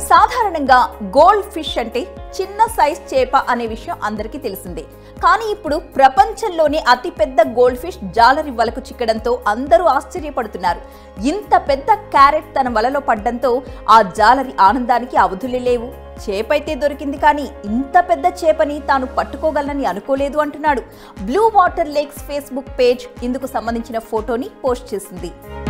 సాధారణంగా gold fish అంటే చిన్న సైజ్ చేప అనే విషయం అందరికీ తెలిసిందే. కానీ ఇప్పుడు ప్రపంచంలోనే అతిపెద్ద గోల్డ్ ఫిష్ జాలరి వలకు చిక్కడంతో అందరూ ఆశ్చర్యపడుతున్నారు. ఇంత పెద్ద క్యారెట్ తన వలలో పడ్డంతో ఆ జాలరి ఆనందానికి అవధులే లేవు. చేపైతే దొరికింది, కానీ ఇంత పెద్ద చేపని తాను పట్టుకోగలనని అనుకోలేదు అంటున్నాడు. Blue water lakes Facebook page ఇందుకు సంబంధించిన ఫోటోని పోస్ట్ చేసింది.